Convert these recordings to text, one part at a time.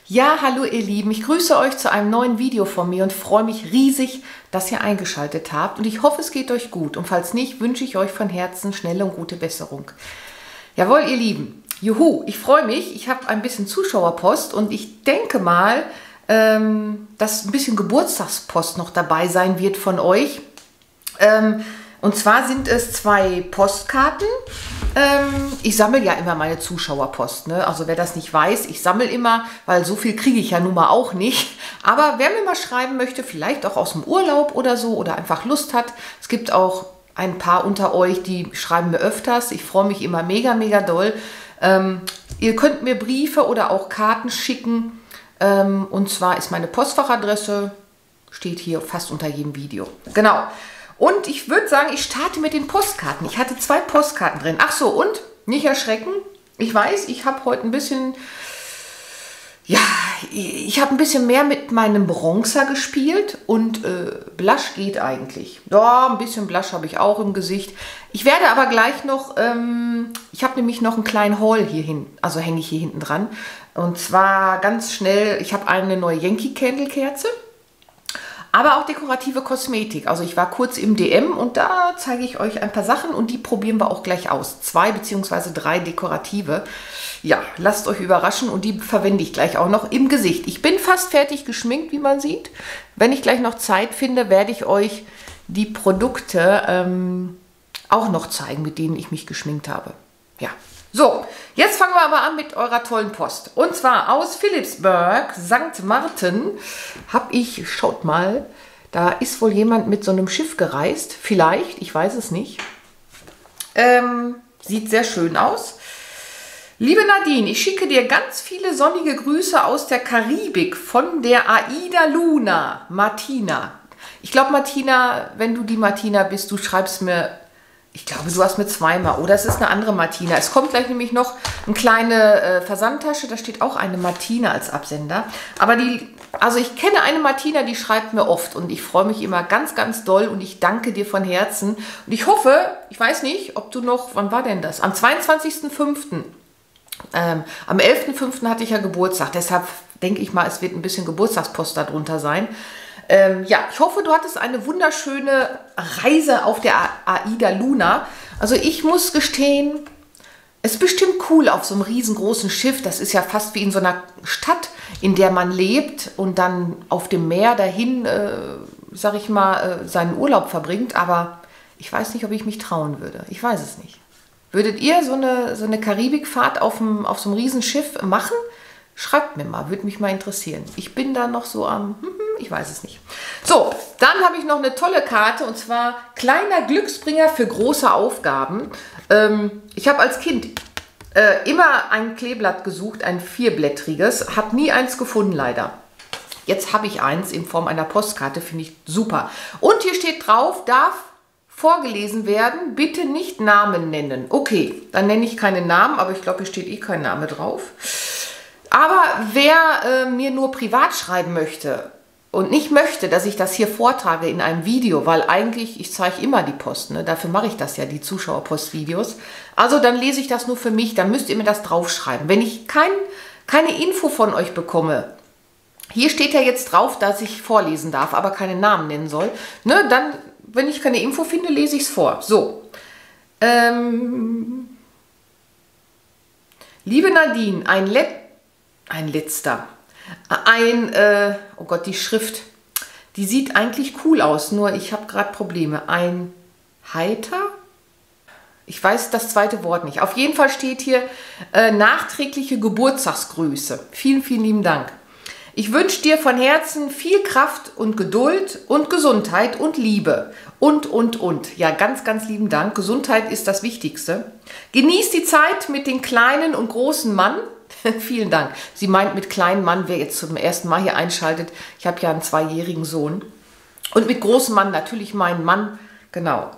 Ja, hallo ihr Lieben, ich grüße euch zu einem neuen Video von mir und freue mich riesig, dass ihr eingeschaltet habt und ich hoffe, es geht euch gut und falls nicht, wünsche ich euch von Herzen schnelle und gute Besserung. Jawohl, ihr Lieben, juhu, ich freue mich, ich habe ein bisschen Zuschauerpost und ich denke mal, dass ein bisschen Geburtstagspost noch dabei sein wird von euch. Und zwar sind es 2 Postkarten. Ich sammle ja immer meine Zuschauerpost, ne? Also wer das nicht weiß, ich sammle immer, weil so viel kriege ich ja nun mal auch nicht. Aber wer mir mal schreiben möchte, vielleicht auch aus dem Urlaub oder so oder einfach Lust hat. Es gibt auch ein paar unter euch, die schreiben mir öfters. Ich freue mich immer mega, mega doll. Ihr könnt mir Briefe oder auch Karten schicken. Und zwar ist meine Postfachadresse, steht hier fast unter jedem Video. Genau. Und ich würde sagen, ich starte mit den Postkarten. Ich hatte 2 Postkarten drin. Ach so, und nicht erschrecken. Ich weiß, ich habe heute ein bisschen, ja, ich habe ein bisschen mehr mit meinem Bronzer gespielt und Blush geht eigentlich. Ja, ein bisschen Blush habe ich auch im Gesicht. Ich werde aber gleich noch, ich habe nämlich noch einen kleinen Haul hier hin, also hänge ich hier hinten dran. Und zwar ganz schnell, ich habe eine neue Yankee Candle Kerze. Aber auch dekorative Kosmetik. Also ich war kurz im DM und da zeige ich euch ein paar Sachen und die probieren wir auch gleich aus. 2 bzw. 3 dekorative. Ja, lasst euch überraschen und die verwende ich gleich auch noch im Gesicht. Ich bin fast fertig geschminkt, wie man sieht. Wenn ich gleich noch Zeit finde, werde ich euch die Produkte auch noch zeigen, mit denen ich mich geschminkt habe. Ja. So, jetzt fangen wir aber an mit eurer tollen Post. Und zwar aus Philipsburg, St. Martin, habe ich, schaut mal, da ist wohl jemand mit so einem Schiff gereist. Vielleicht, ich weiß es nicht. Sieht sehr schön aus. Liebe Nadine, ich schicke dir ganz viele sonnige Grüße aus der Karibik von der Aida Luna, Martina. Ich glaube, Martina, wenn du die Martina bist, du schreibst mir... Ich glaube, du hast mir 2-mal. Oder es ist eine andere Martina. Es kommt gleich nämlich noch eine kleine Versandtasche. Da steht auch eine Martina als Absender. Aber also ich kenne eine Martina, die schreibt mir oft. Und ich freue mich immer ganz, ganz doll. Und ich danke dir von Herzen. Und ich hoffe, ich weiß nicht, ob du noch, wann war denn das? Am 22.05. Am 11.05. hatte ich ja Geburtstag. Deshalb denke ich mal, es wird ein bisschen Geburtstagspost darunter sein. Ja, ich hoffe, du hattest eine wunderschöne Reise auf der Aida Luna. Also ich muss gestehen, es ist bestimmt cool auf so einem riesengroßen Schiff. Das ist ja fast wie in so einer Stadt, in der man lebt und dann auf dem Meer dahin, sag ich mal, seinen Urlaub verbringt. Aber ich weiß nicht, ob ich mich trauen würde. Ich weiß es nicht. Würdet ihr so eine Karibikfahrt auf so einem Riesenschiff machen? Schreibt mir mal, würde mich mal interessieren. Ich bin da noch so am, ich weiß es nicht. So, dann habe ich noch eine tolle Karte und zwar kleiner Glücksbringer für große Aufgaben. Ich habe als Kind immer ein Kleeblatt gesucht, ein 4-blättriges, habe nie eins gefunden leider. Jetzt habe ich eins in Form einer Postkarte, finde ich super. Und hier steht drauf, darf vorgelesen werden, bitte nicht Namen nennen. Okay, dann nenne ich keine Namen, aber ich glaube, hier steht eh kein Name drauf. Aber wer mir nur privat schreiben möchte und nicht möchte, dass ich das hier vortrage in einem Video, weil eigentlich, ich zeige immer die Post, ne? Dafür mache ich das ja, die Zuschauerpost-Videos. Also dann lese ich das nur für mich, dann müsst ihr mir das draufschreiben. Wenn ich keine Info von euch bekomme, hier steht ja jetzt drauf, dass ich vorlesen darf, aber keine Namen nennen soll, ne? Dann, wenn ich keine Info finde, lese ich es vor. So. Liebe Nadine, oh Gott, die Schrift, die sieht eigentlich cool aus, nur ich habe gerade Probleme. Ein Heiter? Ich weiß das zweite Wort nicht. Auf jeden Fall steht hier nachträgliche Geburtstagsgrüße. Vielen, vielen lieben Dank. Ich wünsche dir von Herzen viel Kraft und Geduld und Gesundheit und Liebe und. Ja, ganz, ganz lieben Dank. Gesundheit ist das Wichtigste. Genieß die Zeit mit den kleinen und großen Mann. Vielen Dank. Sie meint mit kleinem Mann, wer jetzt zum ersten Mal hier einschaltet. Ich habe ja einen 2-jährigen Sohn. Und mit großem Mann natürlich meinen Mann. Genau.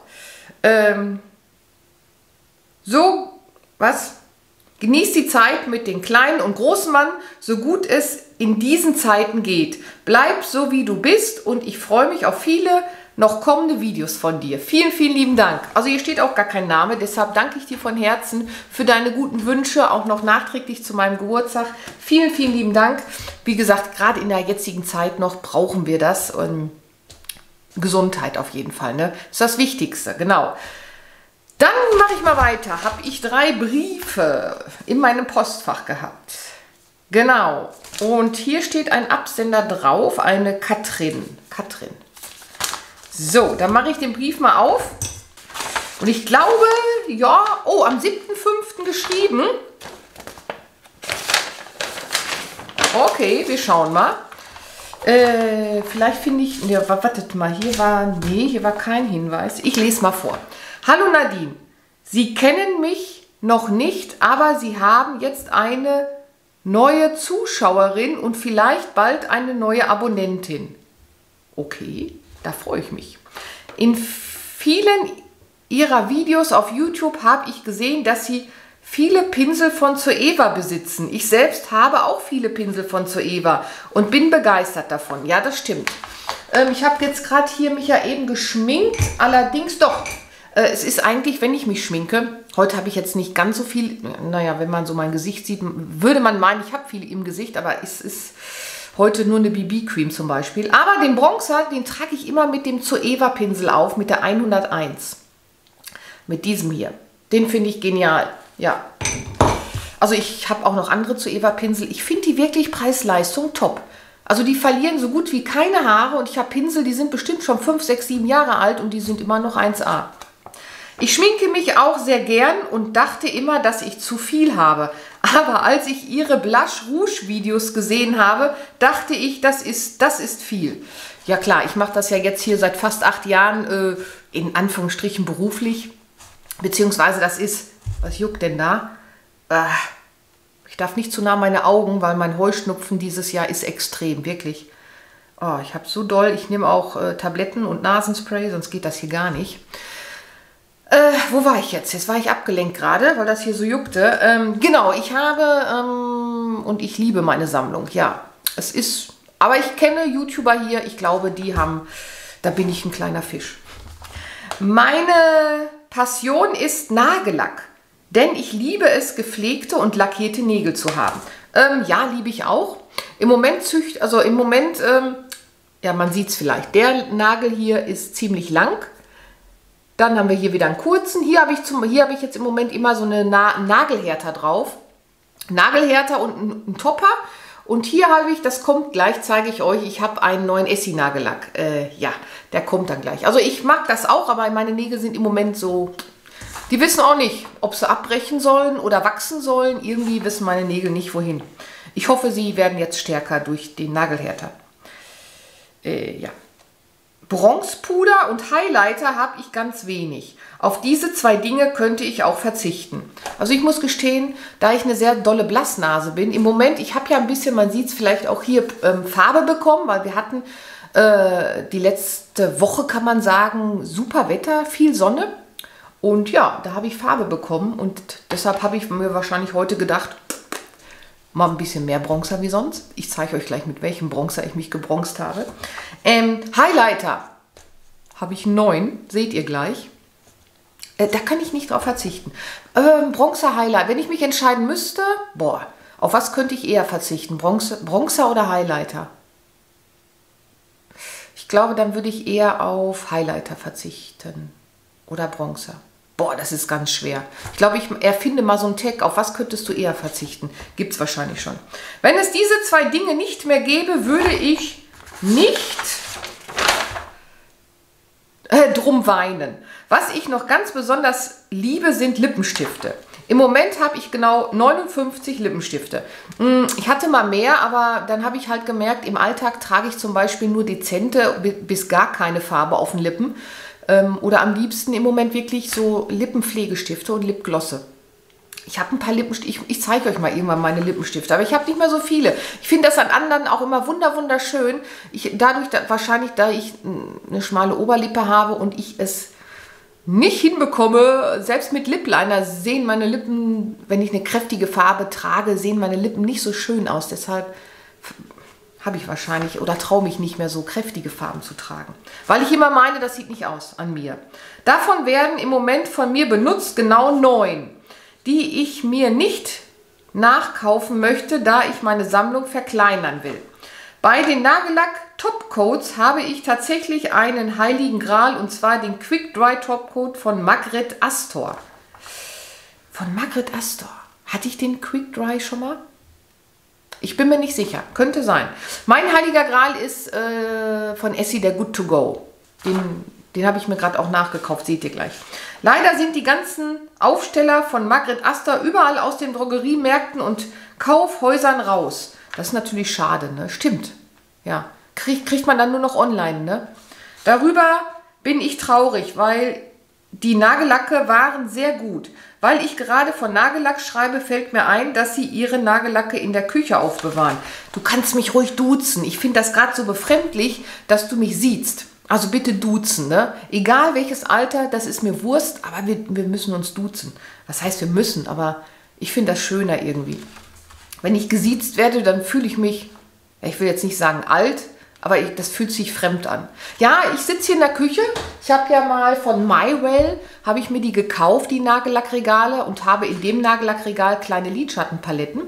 Genießt die Zeit mit den kleinen und großen Mann, so gut es in diesen Zeiten geht. Bleib so, wie du bist und ich freue mich auf viele noch kommende Videos von dir. Vielen, vielen lieben Dank. Also hier steht auch gar kein Name, deshalb danke ich dir von Herzen für deine guten Wünsche, auch noch nachträglich zu meinem Geburtstag. Vielen, vielen lieben Dank. wie gesagt, gerade in der jetzigen Zeit noch brauchen wir das. Und Gesundheit auf jeden Fall, ne? Das ist das Wichtigste, genau. Dann mache ich mal weiter. Habe ich 3 Briefe in meinem Postfach gehabt. Genau. Und hier steht ein Absender drauf, eine Katrin. Katrin. So, dann mache ich den Brief mal auf. Und ich glaube, ja, oh, am 7.5. geschrieben. Okay, wir schauen mal. Vielleicht finde ich, ja, wartet mal, hier war kein Hinweis. Ich lese mal vor. Hallo Nadine, Sie kennen mich noch nicht, aber Sie haben jetzt eine neue Zuschauerin und vielleicht bald eine neue Abonnentin. Okay, da freue ich mich. In vielen Ihrer Videos auf YouTube habe ich gesehen, dass Sie viele Pinsel von Zoeva besitzen. Ich selbst habe auch viele Pinsel von Zoeva und bin begeistert davon. Ja, das stimmt. Ich habe jetzt gerade hier mich ja eben geschminkt, allerdings doch. Es ist eigentlich, wenn ich mich schminke, heute habe ich jetzt nicht ganz so viel, naja, wenn man so mein Gesicht sieht, würde man meinen, ich habe viel im Gesicht, aber es ist heute nur eine BB-Cream zum Beispiel. Aber den Bronzer, den trage ich immer mit dem Zoeva-Pinsel auf, mit der 101. Mit diesem hier. Den finde ich genial. Ja. Also ich habe auch noch andere Zoeva-Pinsel. Ich finde die wirklich Preis-Leistung top. Also die verlieren so gut wie keine Haare und ich habe Pinsel, die sind bestimmt schon 5, 6, 7 Jahre alt und die sind immer noch 1A. Ich schminke mich auch sehr gern und dachte immer, dass ich zu viel habe. Aber als ich Ihre Blush Rouge Videos gesehen habe, dachte ich, das ist viel. Ja klar, ich mache das ja jetzt hier seit fast 8 Jahren, in Anführungsstrichen beruflich. Beziehungsweise das ist, was juckt denn da? Ich darf nicht zu nah meine Augen, weil mein Heuschnupfen dieses Jahr ist extrem, wirklich. Oh, ich habe so doll, ich nehme auch Tabletten und Nasenspray, sonst geht das hier gar nicht. Wo war ich jetzt? Jetzt war ich abgelenkt gerade, weil das hier so juckte. Genau, ich habe und ich liebe meine Sammlung. Ja, es ist, aber ich kenne YouTuber hier, ich glaube, die haben, da bin ich ein kleiner Fisch. Meine Passion ist Nagellack, denn ich liebe es, gepflegte und lackierte Nägel zu haben. Ja, liebe ich auch. Im Moment ja, man sieht es vielleicht, der Nagel hier ist ziemlich lang. Dann haben wir hier wieder einen kurzen. Hier habe ich jetzt im Moment immer so eine Nagelhärter drauf. Nagelhärter und einen Topper. Und hier habe ich, das kommt gleich, zeige ich euch, ich habe einen neuen Essie-Nagellack. Ja, der kommt dann gleich. Also ich mag das auch, aber meine Nägel sind im Moment so, die wissen auch nicht, ob sie abbrechen sollen oder wachsen sollen. Irgendwie wissen meine Nägel nicht, wohin. Ich hoffe, sie werden jetzt stärker durch den Nagelhärter. Ja. Bronzepuder und Highlighter habe ich ganz wenig. Auf diese 2 Dinge könnte ich auch verzichten. Also ich muss gestehen, da ich eine sehr dolle Blassnase bin, im Moment, ich habe ja ein bisschen, man sieht es vielleicht auch hier, Farbe bekommen, weil wir hatten die letzte Woche, kann man sagen, super Wetter, viel Sonne. Und ja, da habe ich Farbe bekommen und deshalb habe ich mir wahrscheinlich heute gedacht, mal ein bisschen mehr Bronzer wie sonst. Ich zeige euch gleich, mit welchem Bronzer ich mich gebronzt habe. Highlighter habe ich 9, seht ihr gleich. Da kann ich nicht drauf verzichten. Bronzer Highlight, wenn ich mich entscheiden müsste, boah, auf was könnte ich eher verzichten? Bronzer oder Highlighter? Ich glaube, dann würde ich eher auf Highlighter verzichten. Oder Bronzer. Boah, das ist ganz schwer. Ich glaube, ich erfinde mal so einen Tag. Auf was könntest du eher verzichten? Gibt es wahrscheinlich schon. Wenn es diese 2 Dinge nicht mehr gäbe, würde ich nicht drum weinen. Was ich noch ganz besonders liebe, sind Lippenstifte. Im Moment habe ich genau 59 Lippenstifte. Ich hatte mal mehr, aber dann habe ich halt gemerkt, im Alltag trage ich zum Beispiel nur dezente bis gar keine Farbe auf den Lippen. Oder am liebsten im Moment wirklich so Lippenpflegestifte und Lipglosse. Ich habe ein paar Lippenstifte, ich zeige euch mal irgendwann meine Lippenstifte, aber ich habe nicht mehr so viele. Ich finde das an anderen auch immer wunderschön. Wahrscheinlich, da ich eine schmale Oberlippe habe und ich es nicht hinbekomme, selbst mit Lip Liner sehen meine Lippen, wenn ich eine kräftige Farbe trage, sehen meine Lippen nicht so schön aus. Deshalb habe ich wahrscheinlich oder traue mich nicht mehr so kräftige Farben zu tragen. Weil ich immer meine, das sieht nicht aus an mir. Davon werden im Moment von mir benutzt genau 9, die ich mir nicht nachkaufen möchte, da ich meine Sammlung verkleinern will. Bei den Nagellack-Topcoats habe ich tatsächlich einen heiligen Gral, und zwar den Quick Dry Topcoat von Margret Astor. Von Margret Astor. Hatte ich den Quick Dry schon mal? Ich bin mir nicht sicher. Könnte sein. Mein heiliger Gral ist von Essie, der Good to Go. Den habe ich mir gerade auch nachgekauft, seht ihr gleich. Leider sind die ganzen Aufsteller von Margret Astor überall aus den Drogeriemärkten und Kaufhäusern raus. Das ist natürlich schade, ne? Stimmt. Ja. Kriegt man dann nur noch online, ne? Darüber bin ich traurig, weil die Nagellacke waren sehr gut. Weil ich gerade von Nagellack schreibe, fällt mir ein, dass sie ihre Nagellacke in der Küche aufbewahren. Du kannst mich ruhig duzen. Ich finde das gerade so befremdlich, dass du mich siehst. Also bitte duzen, ne? Egal welches Alter, das ist mir Wurst, aber wir müssen uns duzen. Was heißt wir müssen, aber ich finde das schöner irgendwie. Wenn ich gesiezt werde, dann fühle ich mich, ich will jetzt nicht sagen alt, aber das fühlt sich fremd an. Ja, ich sitze hier in der Küche. Ich habe ja mal von MyWell, habe ich mir die gekauft, die Nagellackregale, und habe in dem Nagellackregal kleine Lidschattenpaletten.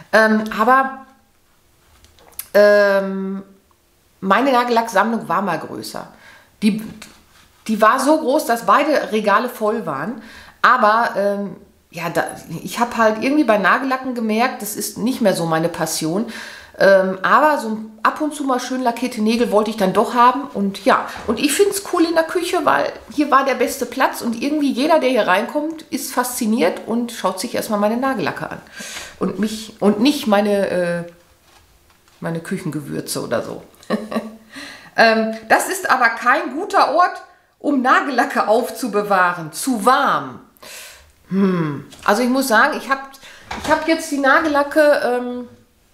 Meine Nagellacksammlung war mal größer. Die war so groß, dass beide Regale voll waren. Aber ich habe halt irgendwie bei Nagellacken gemerkt, das ist nicht mehr so meine Passion. Aber so ab und zu mal schön lackierte Nägel wollte ich dann doch haben. Und ja, und ich finde es cool in der Küche, weil hier war der beste Platz. Und irgendwie jeder, der hier reinkommt, ist fasziniert und schaut sich erstmal meine Nagellacke an. Und nicht meine Küchengewürze oder so. Das ist aber kein guter Ort, um Nagellacke aufzubewahren. Zu warm. Also ich muss sagen, ich hab jetzt die Nagellacke,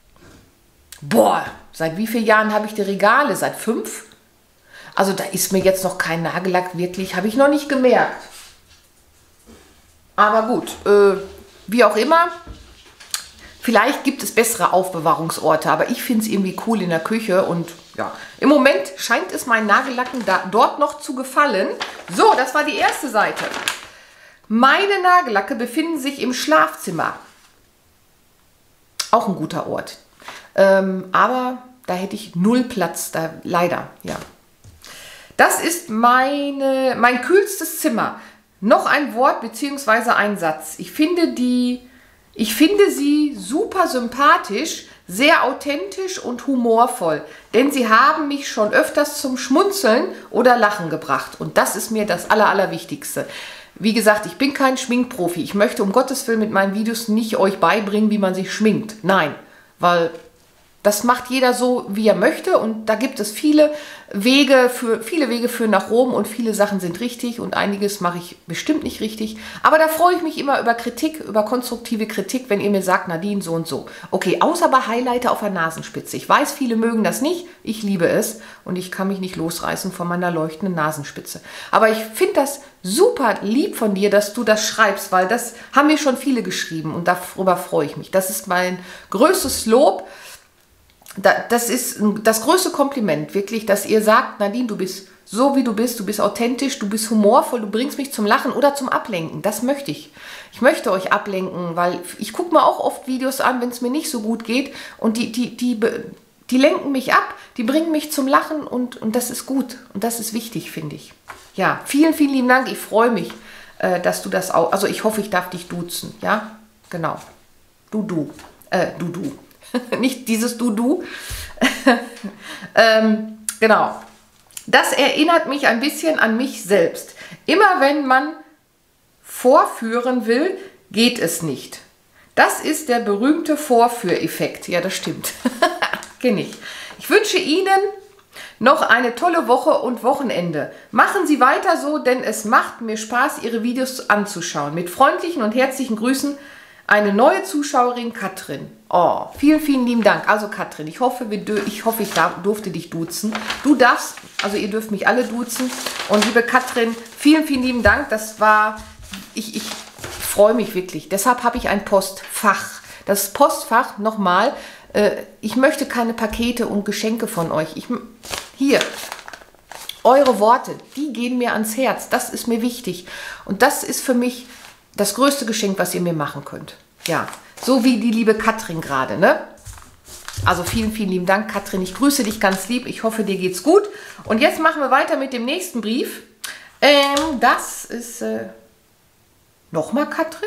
seit wie vielen Jahren habe ich die Regale? Seit 5? Also da ist mir jetzt noch kein Nagellack wirklich, habe ich noch nicht gemerkt. Aber gut, wie auch immer. Vielleicht gibt es bessere Aufbewahrungsorte, aber ich finde es irgendwie cool in der Küche und ja, im Moment scheint es meinen Nagellacken dort noch zu gefallen. So, das war die erste Seite. Meine Nagellacke befinden sich im Schlafzimmer. Auch ein guter Ort. Aber da hätte ich 0 Platz, leider, ja. Das ist mein kühlstes Zimmer. Noch ein Wort bzw. ein Satz. Ich finde sie super sympathisch, sehr authentisch und humorvoll, denn sie haben mich schon öfters zum Schmunzeln oder Lachen gebracht. Und das ist mir das Allerwichtigste. Wie gesagt, ich bin kein Schminkprofi. Ich möchte um Gottes Willen mit meinen Videos nicht euch beibringen, wie man sich schminkt. Nein, weil das macht jeder so, wie er möchte, und da gibt es viele Wege führen nach Rom und viele Sachen sind richtig und einiges mache ich bestimmt nicht richtig. Aber da freue ich mich immer über Kritik, über konstruktive Kritik, wenn ihr mir sagt, Nadine, so und so. Okay, außer bei Highlighter auf der Nasenspitze. Ich weiß, viele mögen das nicht, ich liebe es und ich kann mich nicht losreißen von meiner leuchtenden Nasenspitze. Aber ich finde das super lieb von dir, dass du das schreibst, weil das haben mir schon viele geschrieben und darüber freue ich mich. Das ist mein größtes Lob. Das ist das größte Kompliment, wirklich, dass ihr sagt, Nadine, du bist so, wie du bist authentisch, du bist humorvoll, du bringst mich zum Lachen oder zum Ablenken. Das möchte ich. Ich möchte euch ablenken, weil ich gucke mir auch oft Videos an, wenn es mir nicht so gut geht und die lenken mich ab, die bringen mich zum Lachen und das ist gut und das ist wichtig, finde ich. Ja, vielen lieben Dank, ich freue mich, dass du das auch, also ich hoffe, ich darf dich duzen, ja, genau, du. Nicht dieses Du. Genau. Das erinnert mich ein bisschen an mich selbst. Immer wenn man vorführen will, geht es nicht. Das ist der berühmte Vorführeffekt. Ja, das stimmt. Kenne ich. Ich wünsche Ihnen noch eine tolle Woche und Wochenende. Machen Sie weiter so, denn es macht mir Spaß, Ihre Videos anzuschauen. Mit freundlichen und herzlichen Grüßen, eine neue Zuschauerin, Katrin. Oh, vielen lieben Dank. Also Katrin, ich hoffe, ich durfte dich duzen. Du darfst, also ihr dürft mich alle duzen. Und liebe Katrin, vielen lieben Dank. Das war, ich freue mich wirklich. Deshalb habe ich ein Postfach. Das Postfach, nochmal, ich möchte keine Pakete und Geschenke von euch. Hier, eure Worte, die gehen mir ans Herz. Das ist mir wichtig. Und das ist für mich das größte Geschenk, was ihr mir machen könnt. Ja, So wie die liebe Katrin gerade, ne? Also vielen, vielen lieben Dank, Katrin. Ich grüße dich ganz lieb. Ich hoffe, dir geht's gut. Und jetzt machen wir weiter mit dem nächsten Brief. Das ist nochmal Katrin?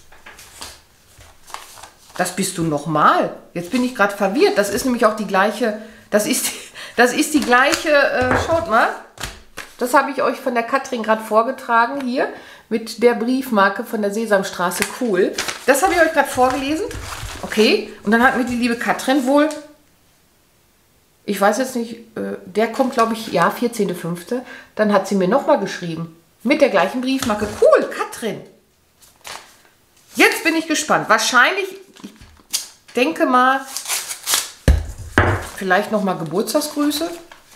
Das bist du nochmal. Jetzt bin ich gerade verwirrt. Das ist nämlich auch die gleiche. Das ist die gleiche. Schaut mal. Das habe ich euch von der Katrin gerade vorgetragen hier. Mit der Briefmarke von der Sesamstraße. Cool. Das habe ich euch gerade vorgelesen. Okay. Und dann hat mir die liebe Katrin wohl. Ich weiß jetzt nicht. Der kommt, glaube ich, ja, 14.05. Dann hat sie mir nochmal geschrieben. Mit der gleichen Briefmarke. Cool, Katrin. Jetzt bin ich gespannt. Wahrscheinlich, ich denke mal, vielleicht nochmal Geburtstagsgrüße.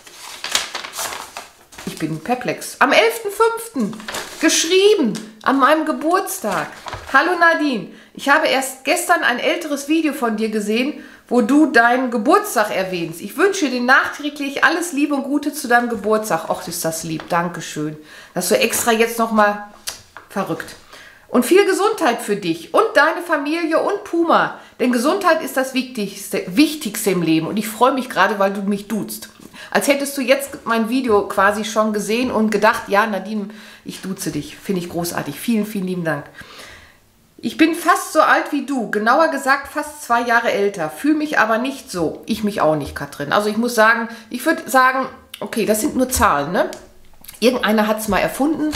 Ich bin perplex. Am 11.05. geschrieben, an meinem Geburtstag. Hallo Nadine, ich habe erst gestern ein älteres Video von dir gesehen, wo du deinen Geburtstag erwähnst. Ich wünsche dir nachträglich alles Liebe und Gute zu deinem Geburtstag. Och, ist das lieb. Dankeschön. Das so extra jetzt nochmal verrückt. Und viel Gesundheit für dich und deine Familie und Puma. Denn Gesundheit ist das Wichtigste im Leben. Und ich freue mich gerade, weil du mich duzt. Als hättest du jetzt mein Video quasi schon gesehen und gedacht, ja Nadine, ich duze dich. Finde ich großartig. Vielen, vielen lieben Dank. Ich bin fast so alt wie du. Genauer gesagt fast 2 Jahre älter. Fühle mich aber nicht so. Ich mich auch nicht, Katrin. Also ich muss sagen, ich würde sagen, okay, das sind nur Zahlen, ne? Irgendeiner hat es mal erfunden.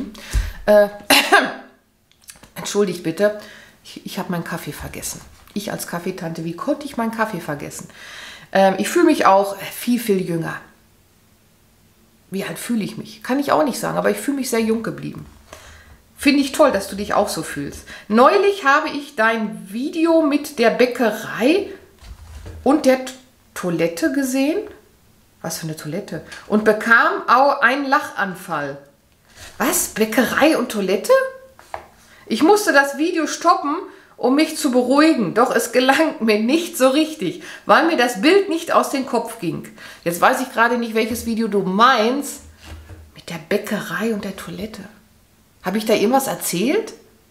Entschuldigt bitte, ich habe meinen Kaffee vergessen. Ich als Kaffeetante, wie konnte ich meinen Kaffee vergessen? Ich fühle mich auch viel, viel jünger. Wie alt fühle ich mich? Kann ich auch nicht sagen, aber ich fühle mich sehr jung geblieben. Finde ich toll, dass du dich auch so fühlst. Neulich habe ich dein Video mit der Bäckerei und der Toilette gesehen. Was für eine Toilette? Und bekam auch einen Lachanfall. Was? Bäckerei und Toilette? Ich musste das Video stoppen, um mich zu beruhigen, doch es gelang mir nicht so richtig, weil mir das Bild nicht aus dem Kopf ging. Jetzt weiß ich gerade nicht, welches Video du meinst. Mit der Bäckerei und der Toilette. Habe ich da irgendwas erzählt?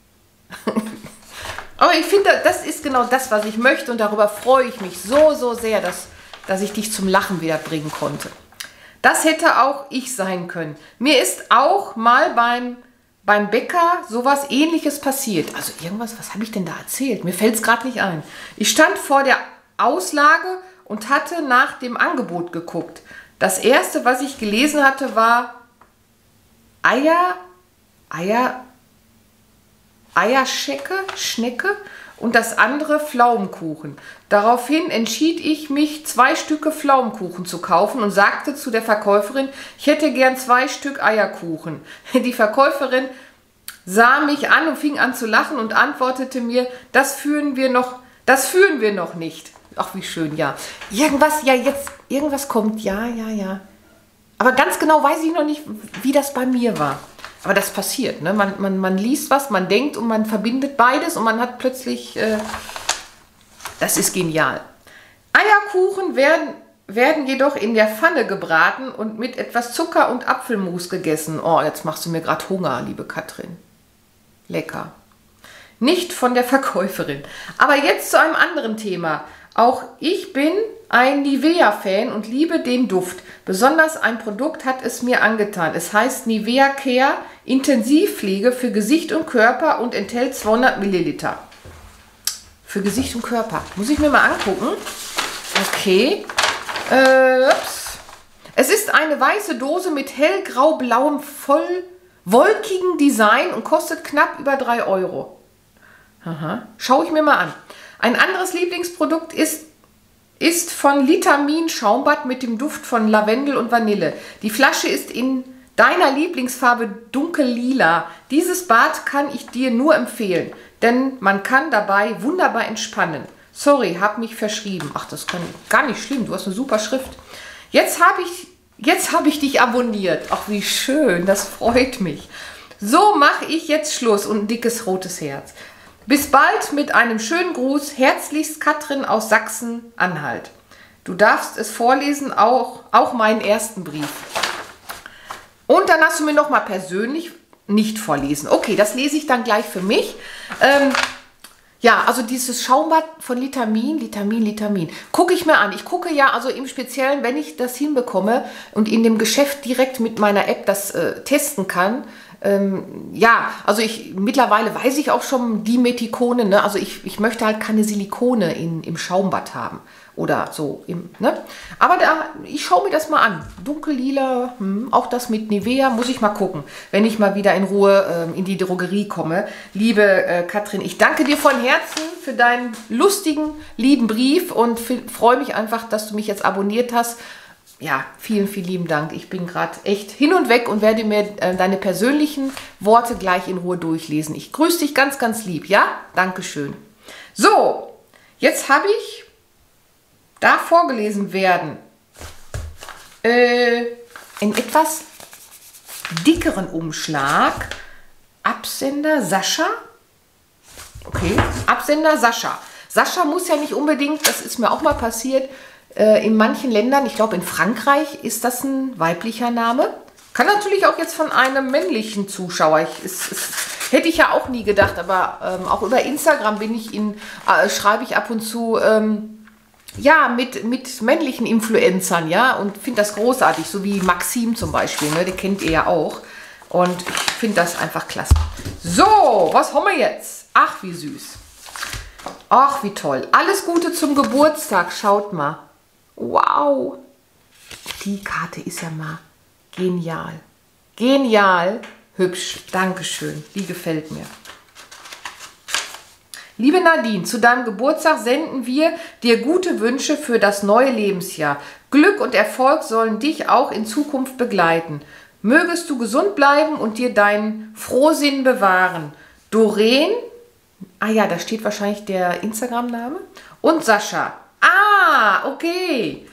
Aber ich finde, das ist genau das, was ich möchte und darüber freue ich mich so, so sehr, dass ich dich zum Lachen wieder bringen konnte. Das hätte auch ich sein können. Mir ist auch mal beim Bäcker sowas Ähnliches passiert. Also irgendwas, was habe ich denn da erzählt? Mir fällt es gerade nicht ein. Ich stand vor der Auslage und hatte nach dem Angebot geguckt. Das erste, was ich gelesen hatte, war Schnecke und das andere Pflaumenkuchen. Daraufhin entschied ich mich, 2 Stücke Pflaumenkuchen zu kaufen und sagte zu der Verkäuferin, ich hätte gern 2 Stück Eierkuchen. Die Verkäuferin sah mich an und fing an zu lachen und antwortete mir, das führen wir noch nicht. Ach, wie schön, ja. Irgendwas kommt, ja. Aber ganz genau weiß ich noch nicht, wie das bei mir war. Aber das passiert, ne? Man liest was, man denkt und man verbindet beides und man hat plötzlich, das ist genial. Eierkuchen werden jedoch in der Pfanne gebraten und mit etwas Zucker und Apfelmus gegessen. Oh, jetzt machst du mir gerade Hunger, liebe Katrin. Lecker. Nicht von der Verkäuferin. Aber jetzt zu einem anderen Thema. Auch ich bin ein Nivea-Fan und liebe den Duft. Besonders ein Produkt hat es mir angetan. Es heißt Nivea Care Intensivpflege für Gesicht und Körper und enthält 200 Milliliter. Für Gesicht und Körper. Muss ich mir mal angucken. Okay. Es ist eine weiße Dose mit hellgrau-blauem, wolkigen Design und kostet knapp über 3 Euro. Aha. Schaue ich mir mal an. Ein anderes Lieblingsprodukt ist von Litamin Schaumbad mit dem Duft von Lavendel und Vanille. Die Flasche ist in deiner Lieblingsfarbe dunkel-lila. Dieses Bad kann ich dir nur empfehlen, denn man kann dabei wunderbar entspannen. Sorry, hab mich verschrieben. Ach, das kann gar nicht schlimm. Du hast eine super Schrift. Jetzt habe ich dich abonniert. Ach, wie schön. Das freut mich. So mache ich jetzt Schluss und ein dickes rotes Herz. Bis bald mit einem schönen Gruß. Herzlichst Katrin aus Sachsen-Anhalt. Du darfst es vorlesen, auch meinen ersten Brief. Und dann hast du mir noch mal persönlich nicht vorlesen. Okay, das lese ich dann gleich für mich. Ja, also dieses Schaumbad von Litamin. Gucke ich mir an. Ich gucke ja, also im Speziellen, wenn ich das hinbekomme und in dem Geschäft direkt mit meiner App das testen kann. Ja, also mittlerweile weiß ich auch schon die Metikone, ne? Also ich möchte halt keine Silikone im Schaumbad haben. Oder so, ne? Aber ich schaue mir das mal an. Dunkellila, auch das mit Nivea, muss ich mal gucken, wenn ich mal wieder in Ruhe in die Drogerie komme. Liebe Katrin, ich danke dir von Herzen für deinen lustigen, lieben Brief und freue mich einfach, dass du mich jetzt abonniert hast. Ja, vielen, vielen lieben Dank. Ich bin gerade echt hin und weg und werde mir deine persönlichen Worte gleich in Ruhe durchlesen. Ich grüße dich ganz, ganz lieb, ja? Dankeschön. So, jetzt habe ich da vorgelesen werden in etwas dickeren Umschlag. Absender Sascha. Okay, Absender Sascha. Sascha muss ja nicht unbedingt, das ist mir auch mal passiert, in manchen Ländern, ich glaube in Frankreich ist das ein weiblicher Name. Kann natürlich auch jetzt von einem männlichen Zuschauer. Hätte ich ja auch nie gedacht, aber auch über Instagram schreibe ich ab und zu ja, mit männlichen Influencern, ja, und finde das großartig, so wie Maxim zum Beispiel, ne, den kennt ihr ja auch. Und ich finde das einfach klasse. So, was haben wir jetzt? Ach, wie süß. Ach, wie toll. Alles Gute zum Geburtstag, schaut mal. Wow. Die Karte ist ja mal genial. Genial, hübsch. Dankeschön, die gefällt mir. Liebe Nadine, zu deinem Geburtstag senden wir dir gute Wünsche für das neue Lebensjahr. Glück und Erfolg sollen dich auch in Zukunft begleiten. Mögest du gesund bleiben und dir deinen Frohsinn bewahren. Doreen, ah ja, da steht wahrscheinlich der Instagram-Name, und Sascha. Ah, okay.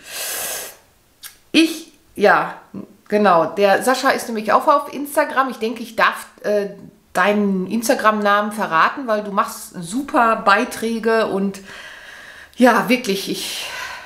Ja, genau, der Sascha ist nämlich auch auf Instagram. Ich denke, ich darf deinen Instagram-Namen verraten, weil du machst super Beiträge und ja, wirklich, ich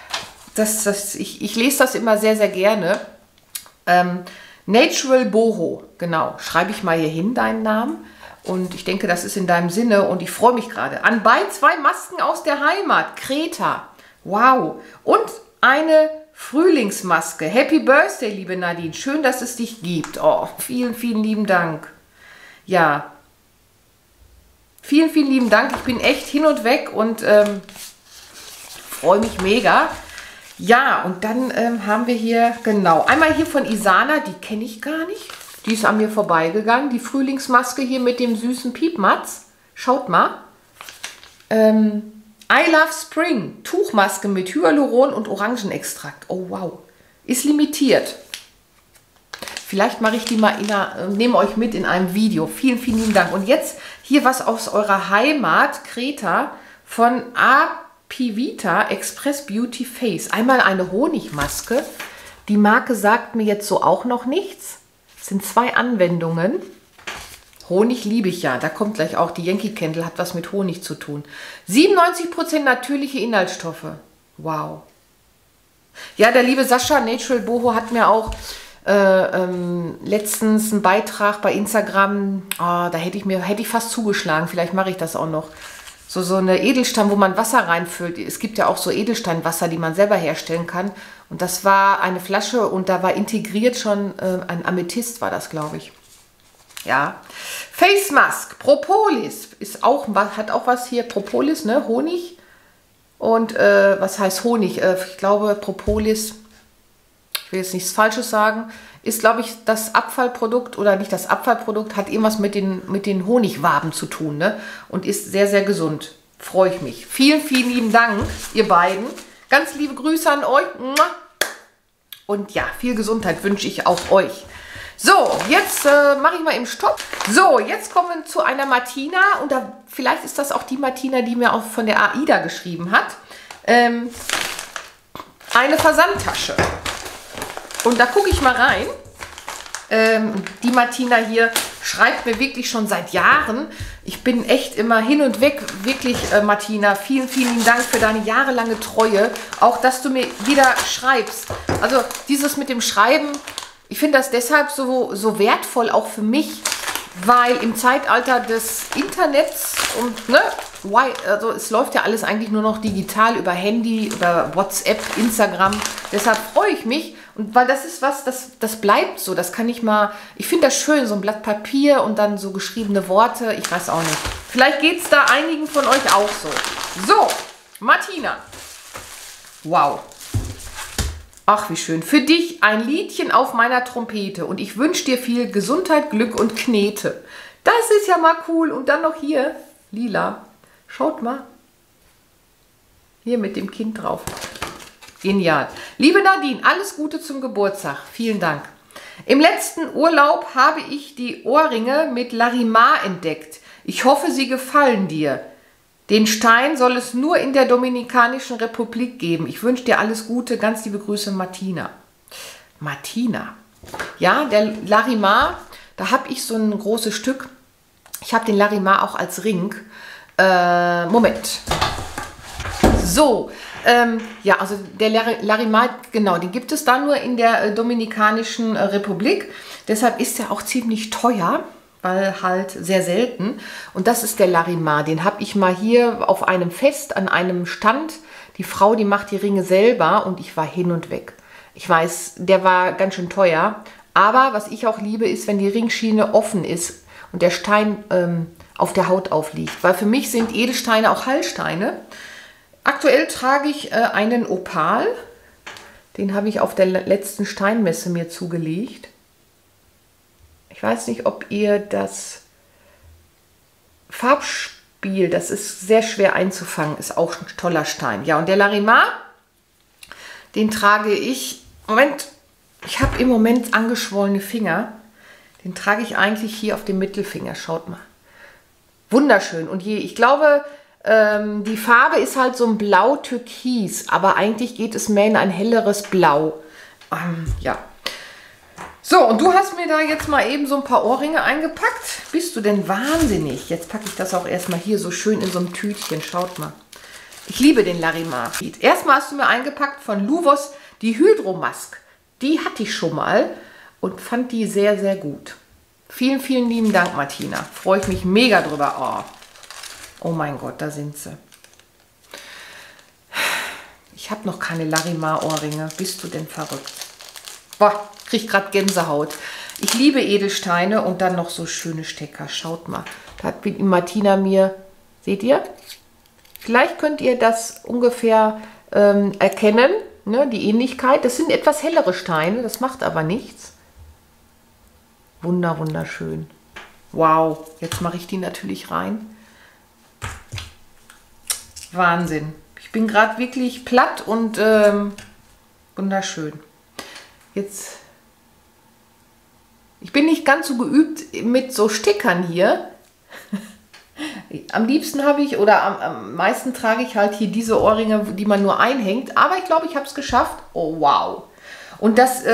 lese das immer sehr, sehr gerne. Natural Boho, genau, schreibe ich mal hier hin, deinen Namen. Und ich denke, das ist in deinem Sinne und ich freue mich gerade. Anbei 2 Masken aus der Heimat, Kreta. Wow. Und eine Frühlingsmaske. Happy Birthday, liebe Nadine. Schön, dass es dich gibt. Oh, vielen, vielen lieben Dank. Ja, vielen, vielen lieben Dank. Ich bin echt hin und weg und freue mich mega. Ja, und dann haben wir hier, genau, einmal hier von Isana, die kenne ich gar nicht. Die ist an mir vorbeigegangen. Die Frühlingsmaske hier mit dem süßen Piepmatz. Schaut mal. I Love Spring. Tuchmaske mit Hyaluron und Orangenextrakt. Oh, wow. Ist limitiert. Vielleicht mache ich die mal nehme euch mit in einem Video. Vielen, vielen lieben Dank. Und jetzt hier was aus eurer Heimat, Kreta, von Apivita Express Beauty Face. Einmal eine Honigmaske. Die Marke sagt mir jetzt so auch noch nichts. Es sind 2 Anwendungen. Honig liebe ich ja. Da kommt gleich auch die Yankee Candle, hat was mit Honig zu tun. 97% natürliche Inhaltsstoffe. Wow. Ja, der liebe Sascha Natural Boho hat mir auch letztens einen Beitrag bei Instagram, da hätte ich fast zugeschlagen, vielleicht mache ich das auch noch. So eine Edelstein, wo man Wasser reinfüllt. Es gibt ja auch so Edelsteinwasser, die man selber herstellen kann. Und das war eine Flasche und da war integriert schon ein Amethyst, war das, glaube ich. Ja. Face Mask, Propolis, hat auch was hier, Propolis, ne, Honig. Und was heißt Honig? Ich glaube Propolis, ich will jetzt nichts Falsches sagen, ist, glaube ich, das Abfallprodukt oder nicht das Abfallprodukt, hat irgendwas mit den Honigwaben zu tun, ne? Und ist sehr, sehr gesund. Freue ich mich. Vielen, vielen lieben Dank, ihr beiden. Ganz liebe Grüße an euch. Und ja, viel Gesundheit wünsche ich auch euch. So, jetzt mache ich mal im Stopp. So, jetzt kommen wir zu einer Martina. Und vielleicht ist das auch die Martina, die mir auch von der AIDA geschrieben hat. Eine Versandtasche. Und da gucke ich mal rein. Die Martina hier schreibt mir wirklich schon seit Jahren. Ich bin echt immer hin und weg. Wirklich, Martina, vielen, vielen Dank für deine jahrelange Treue. Auch, dass du mir wieder schreibst. Also dieses mit dem Schreiben, ich finde das deshalb so wertvoll, auch für mich, weil im Zeitalter des Internets und ne, also es läuft ja alles eigentlich nur noch digital über Handy, über WhatsApp, Instagram. Deshalb freue ich mich. Und weil das ist was, das bleibt so. Das kann ich mal, ich finde das schön, so ein Blatt Papier und dann so geschriebene Worte. Ich weiß auch nicht. Vielleicht geht es da einigen von euch auch so. So, Martina. Wow. Ach, wie schön. Für dich ein Liedchen auf meiner Trompete. Und ich wünsche dir viel Gesundheit, Glück und Knete. Das ist ja mal cool. Und dann noch hier, lila. Schaut mal. Hier mit dem Kind drauf. Genial. Liebe Nadine, alles Gute zum Geburtstag. Vielen Dank. Im letzten Urlaub habe ich die Ohrringe mit Larimar entdeckt. Ich hoffe, sie gefallen dir. Den Stein soll es nur in der Dominikanischen Republik geben. Ich wünsche dir alles Gute. Ganz liebe Grüße, Martina. Martina. Ja, der Larimar, da habe ich so ein großes Stück. Ich habe den Larimar auch als Ring. Moment. So, ja, also der Larimar, genau, den gibt es da nur in der Dominikanischen Republik. Deshalb ist er auch ziemlich teuer, weil halt sehr selten. Und das ist der Larimar. Den habe ich mal hier auf einem Fest an einem Stand. Die Frau, die macht die Ringe selber und ich war hin und weg. Ich weiß, der war ganz schön teuer. Aber was ich auch liebe, ist, wenn die Ringschiene offen ist und der Stein auf der Haut aufliegt. Weil für mich sind Edelsteine auch Heilsteine. Aktuell trage ich einen Opal. Den habe ich auf der letzten Steinmesse mir zugelegt. Ich weiß nicht, ob ihr das Farbspiel, das ist sehr schwer einzufangen, ist auch ein toller Stein. Ja, und der Larimar, den trage ich, Moment, ich habe im Moment angeschwollene Finger. Den trage ich eigentlich hier auf dem Mittelfinger, schaut mal. Wunderschön. Und ich glaube, die Farbe ist halt so ein Blau-Türkis, aber eigentlich geht es mehr in ein helleres Blau. Ja. So, und du hast mir da jetzt mal eben so ein paar Ohrringe eingepackt. Bist du denn wahnsinnig? Jetzt packe ich das auch erstmal hier so schön in so einem Tütchen. Schaut mal. Ich liebe den Larimar. Erstmal hast du mir eingepackt von Luvos die Hydromask. Die hatte ich schon mal und fand die sehr, sehr gut. Vielen, vielen lieben Dank, Martina. Freue ich mich mega drüber. Oh mein Gott, da sind sie. Ich habe noch keine Larimar-Ohrringe. Bist du denn verrückt? Boah, krieg gerade Gänsehaut. Ich liebe Edelsteine und dann noch so schöne Stecker. Schaut mal. Da hat Martina mir, seht ihr? Vielleicht könnt ihr das ungefähr erkennen, ne, die Ähnlichkeit. Das sind etwas hellere Steine, das macht aber nichts. Wunderschön. Wow, jetzt mache ich die natürlich rein. Wahnsinn. Ich bin gerade wirklich platt und wunderschön. Jetzt, ich bin nicht ganz so geübt mit so Stickern hier. Am liebsten habe ich, oder am meisten trage ich halt hier diese Ohrringe, die man nur einhängt. Aber ich glaube, ich habe es geschafft. Oh, wow. Und das,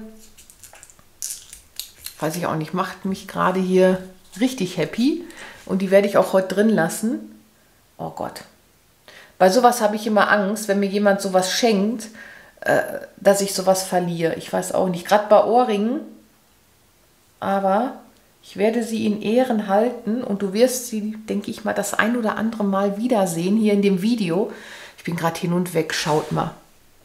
weiß ich auch nicht, macht mich gerade hier richtig happy. Und die werde ich auch heute drin lassen. Oh Gott. Bei sowas habe ich immer Angst, wenn mir jemand sowas schenkt, dass ich sowas verliere. Ich weiß auch nicht, gerade bei Ohrringen. Aber ich werde sie in Ehren halten und du wirst sie, denke ich mal, das ein oder andere Mal wiedersehen hier in dem Video. Ich bin gerade hin und weg, schaut mal.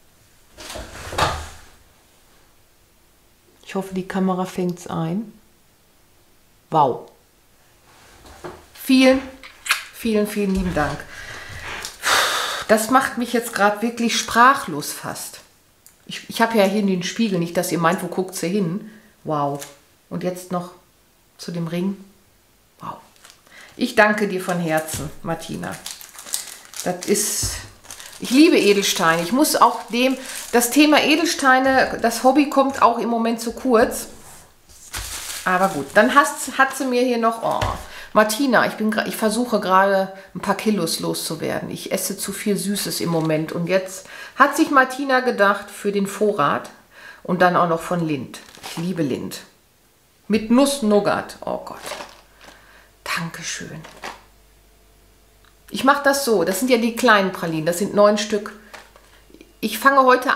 Ich hoffe, die Kamera fängt es ein. Wow. Vielen, vielen, vielen lieben Dank. Das macht mich jetzt gerade wirklich sprachlos fast. Ich habe ja hier den Spiegel, nicht, dass ihr meint, wo guckt sie hin. Wow. Und jetzt noch zu dem Ring. Wow. Ich danke dir von Herzen, Martina. Das ist... Ich liebe Edelsteine. Ich muss auch das Thema Edelsteine, das Hobby kommt auch im Moment zu kurz. Aber gut, dann hat sie mir hier noch... Oh, Martina, ich versuche gerade ein paar Kilos loszuwerden. Ich esse zu viel Süßes im Moment. Und jetzt hat sich Martina gedacht für den Vorrat und dann auch noch von Lind. Ich liebe Lind. Mit Nuss-Nougat. Oh Gott. Dankeschön. Ich mache das so. Das sind ja die kleinen Pralinen. Das sind 9 Stück. Ich fange heute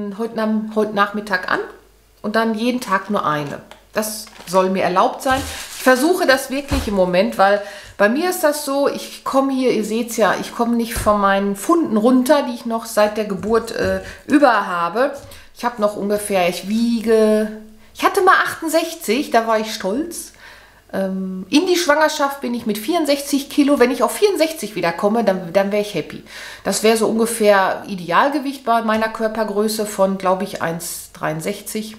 Nachmittag an und dann jeden Tag nur eine. Das soll mir erlaubt sein. Ich versuche das wirklich im Moment, weil bei mir ist das so, ich komme hier, ihr seht es ja, ich komme nicht von meinen Pfunden runter, die ich noch seit der Geburt über habe. Ich habe noch ungefähr, ich hatte mal 68, da war ich stolz. In die Schwangerschaft bin ich mit 64 Kilo. Wenn ich auf 64 wieder komme, dann wäre ich happy. Das wäre so ungefähr Idealgewicht bei meiner Körpergröße von, glaube ich, 1,63.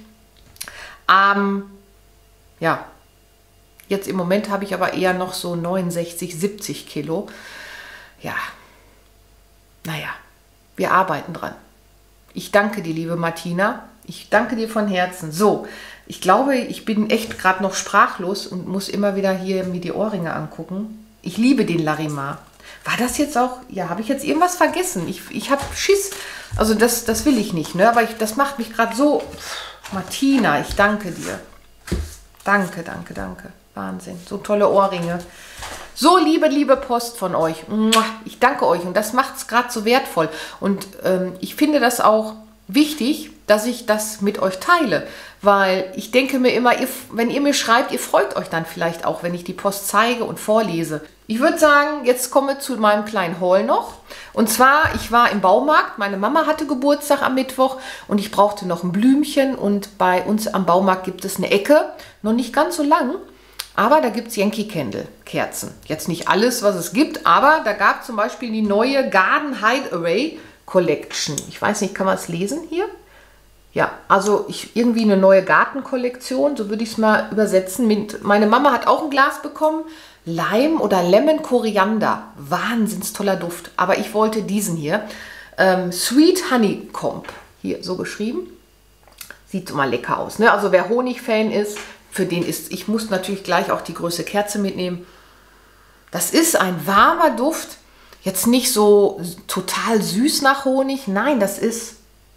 Ja, jetzt im Moment habe ich aber eher noch so 69, 70 Kilo. Ja, naja, wir arbeiten dran. Ich danke dir, liebe Martina. Ich danke dir von Herzen. So, ich glaube, ich bin echt gerade noch sprachlos und muss immer wieder hier mir die Ohrringe angucken. Ich liebe den Larimar. War das jetzt auch, ja, habe ich jetzt irgendwas vergessen? Ich habe Schiss. Also das will ich nicht, ne? Aber das macht mich gerade so. Martina, ich danke dir. Danke, danke, danke. Wahnsinn, so tolle Ohrringe. So liebe Post von euch. Ich danke euch und das macht es gerade so wertvoll. Und ich finde das auch wichtig, dass ich das mit euch teile, weil ich denke mir immer, wenn ihr mir schreibt, ihr freut euch dann vielleicht auch, wenn ich die Post zeige und vorlese. Ich würde sagen, jetzt komme ich zu meinem kleinen Haul noch. Und zwar, ich war im Baumarkt, meine Mama hatte Geburtstag am Mittwoch und ich brauchte noch ein Blümchen und bei uns am Baumarkt gibt es eine Ecke, noch nicht ganz so lang, aber da gibt es Yankee Candle Kerzen. Jetzt nicht alles, was es gibt, aber da gab es zum Beispiel die neue Garden Hideaway Collection. Ich weiß nicht, kann man es lesen hier? Ja, also irgendwie eine neue Gartenkollektion, so würde ich es mal übersetzen. Meine Mama hat auch ein Glas bekommen, Lime oder Lemon Koriander. Wahnsinns toller Duft, aber ich wollte diesen hier. Sweet Honeycomb, hier so geschrieben. Sieht mal lecker aus, ne? Also wer Honig-Fan ist, für den ist, ich muss natürlich gleich auch die größte Kerze mitnehmen. Das ist ein warmer Duft, jetzt nicht so total süß nach Honig, nein, das ist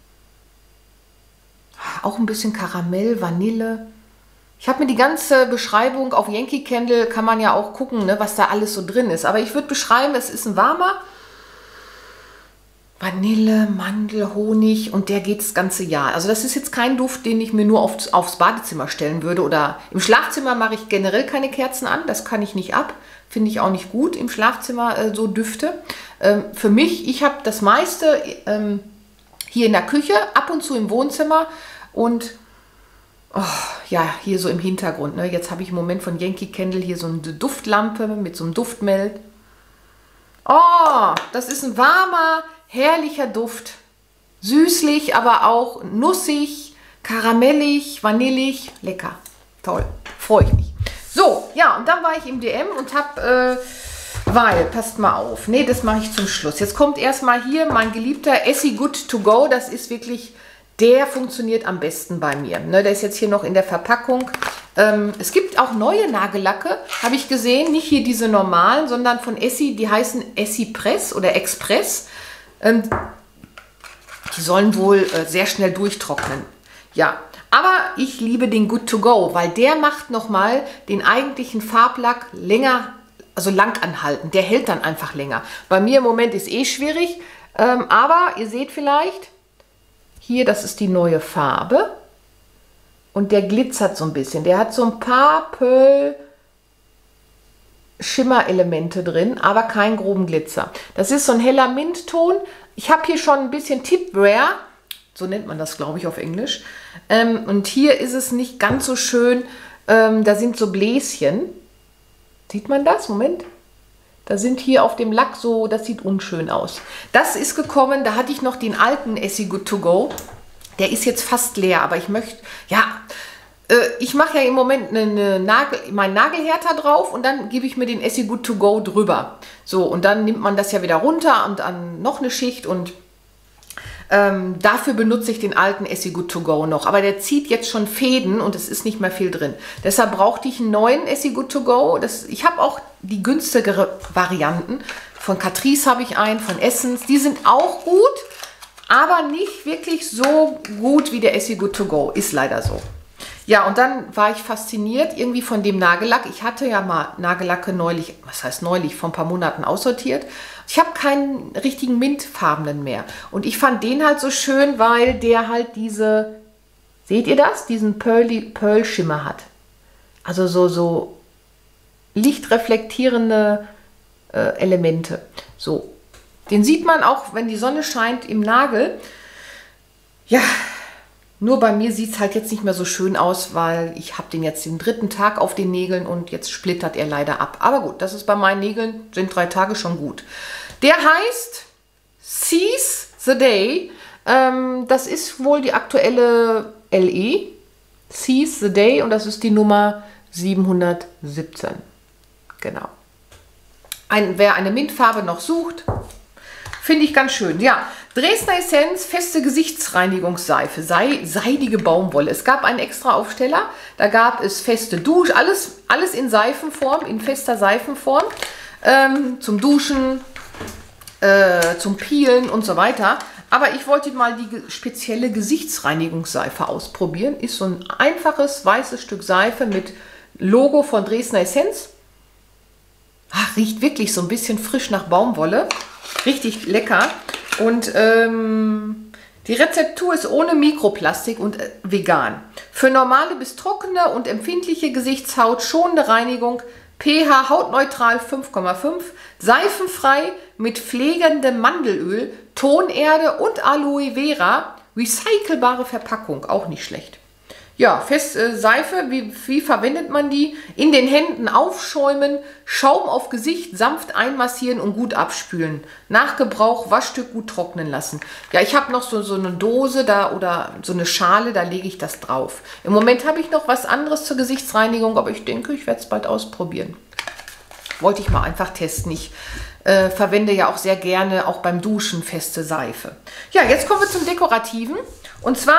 auch ein bisschen Karamell, Vanille. Ich habe mir die ganze Beschreibung auf Yankee Candle, kann man ja auch gucken, ne, was da alles so drin ist. Aber ich würde beschreiben, es ist ein warmer Vanille, Mandel, Honig und der geht das ganze Jahr. Also das ist jetzt kein Duft, den ich mir nur aufs Badezimmer stellen würde. Oder im Schlafzimmer mache ich generell keine Kerzen an, das kann ich nicht ab. Finde ich auch nicht gut im Schlafzimmer so Düfte. Für mich, ich habe das meiste hier in der Küche, ab und zu im Wohnzimmer und oh, ja, hier so im Hintergrund. Ne? Jetzt habe ich im Moment von Yankee Candle hier so eine Duftlampe mit so einem Duftmeld. Oh, das ist ein warmer, herrlicher Duft. Süßlich, aber auch nussig, karamellig, vanillig. Lecker. Toll. Freue ich mich. So, ja, und dann war ich im DM und habe, weil, passt mal auf. Nee, das mache ich zum Schluss. Jetzt kommt erstmal hier mein geliebter Essie Good To Go. Das ist wirklich, der funktioniert am besten bei mir. Ne, der ist jetzt hier noch in der Verpackung. Es gibt auch neue Nagellacke, habe ich gesehen. Nicht hier diese normalen, sondern von Essie. Die heißen Essie Press oder Express. Die sollen wohl sehr schnell durchtrocknen. Ja, aber ich liebe den Good To Go, weil der macht nochmal den eigentlichen Farblack länger, also lang anhalten. Der hält dann einfach länger. Bei mir im Moment ist eh schwierig, aber ihr seht vielleicht, hier, das ist die neue Farbe und der glitzert so ein bisschen. Der hat so ein paar Schimmerelemente drin, aber keinen groben Glitzer. Das ist so ein heller Mintton. Ich habe hier schon ein bisschen Tipware, so nennt man das, glaube ich, auf Englisch. Und hier ist es nicht ganz so schön. Da sind so Bläschen. Sieht man das? Moment. Da sind hier auf dem Lack so, das sieht unschön aus. Das ist gekommen, da hatte ich noch den alten Essie Good To Go. Der ist jetzt fast leer, aber ich möchte, ja, ich mache ja im Moment meinen Nagelhärter drauf und dann gebe ich mir den Essie Good To Go drüber. So, und dann nimmt man das ja wieder runter und dann noch eine Schicht und dafür benutze ich den alten Essie Good To Go noch. Aber der zieht jetzt schon Fäden und es ist nicht mehr viel drin. Deshalb brauchte ich einen neuen Essie Good To Go. Ich habe auch die günstigere Varianten. Von Catrice habe ich einen, von Essence. Die sind auch gut, aber nicht wirklich so gut wie der Essie Good To Go. Ist leider so. Ja, und dann war ich fasziniert irgendwie von dem Nagellack. Ich hatte ja mal Nagellacke neulich, was heißt neulich, vor ein paar Monaten aussortiert. Ich habe keinen richtigen mintfarbenen mehr. Und ich fand den halt so schön, weil der halt diese, seht ihr das? Diesen Pearl-Schimmer hat. Also so lichtreflektierende Elemente. So, den sieht man auch, wenn die Sonne scheint, im Nagel. Ja, nur bei mir sieht es halt jetzt nicht mehr so schön aus, weil ich habe den jetzt den 3. Tag auf den Nägeln und jetzt splittert er leider ab. Aber gut, das ist bei meinen Nägeln, sind 3 Tage schon gut. Der heißt Seize the Day. Das ist wohl die aktuelle LE. Seize the Day und das ist die Nummer 717. Genau. Wer eine Mintfarbe noch sucht, finde ich ganz schön. Ja, Dresdner Essenz, feste Gesichtsreinigungsseife, seidige Baumwolle. Es gab einen extra Aufsteller, da gab es feste alles in Seifenform, in fester Seifenform, zum Duschen, zum Peelen und so weiter. Aber ich wollte mal die spezielle Gesichtsreinigungsseife ausprobieren. Ist so ein einfaches weißes Stück Seife mit Logo von Dresdner Essenz. Ach, riecht wirklich so ein bisschen frisch nach Baumwolle. Richtig lecker. Und die Rezeptur ist ohne Mikroplastik und vegan. Für normale bis trockene und empfindliche Gesichtshaut schonende Reinigung, pH hautneutral 5,5, seifenfrei mit pflegendem Mandelöl, Tonerde und Aloe Vera, recycelbare Verpackung, auch nicht schlecht. Ja, feste Seife, wie verwendet man die? In den Händen aufschäumen, Schaum auf Gesicht, sanft einmassieren und gut abspülen. Nach Gebrauch Waschstück gut trocknen lassen. Ja, ich habe noch so eine Dose da oder so eine Schale, da lege ich das drauf. Im Moment habe ich noch was anderes zur Gesichtsreinigung, aber ich denke, ich werde es bald ausprobieren. Wollte ich mal einfach testen. Ich verwende ja auch sehr gerne, auch beim Duschen, feste Seife. Ja, jetzt kommen wir zum Dekorativen. Und zwar,